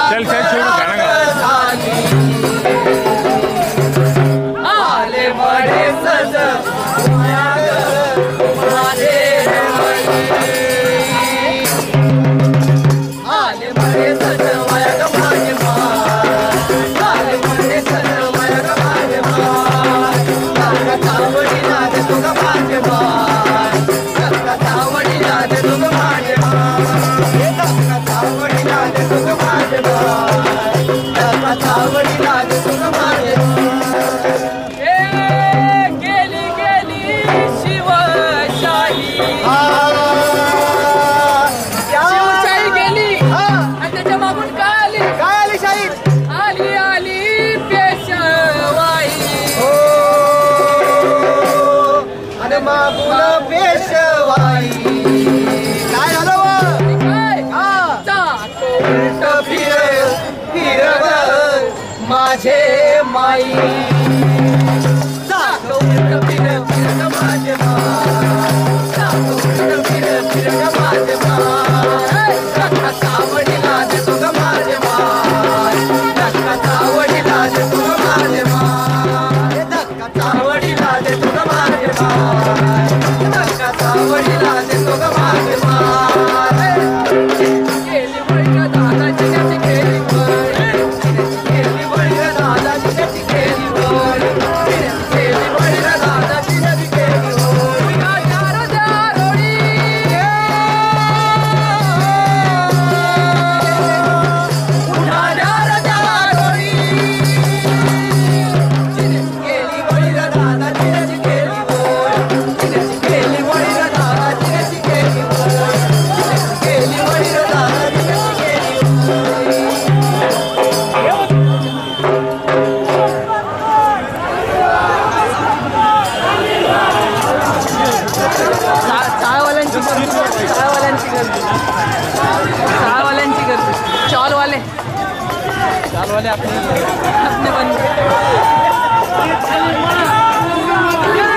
चल चल छोड़ो गाना गा। आले बड़े सज माझे माई जातो फिर माझे फिर माझे सावडीला देतो ग माझे धक्का सावडीला देतो ग माझे धक्का सावडीला देतो ग माझे धक्का सावडीला देतो ग माझे गेली बळी दादाची त्याची गेली अपने बंद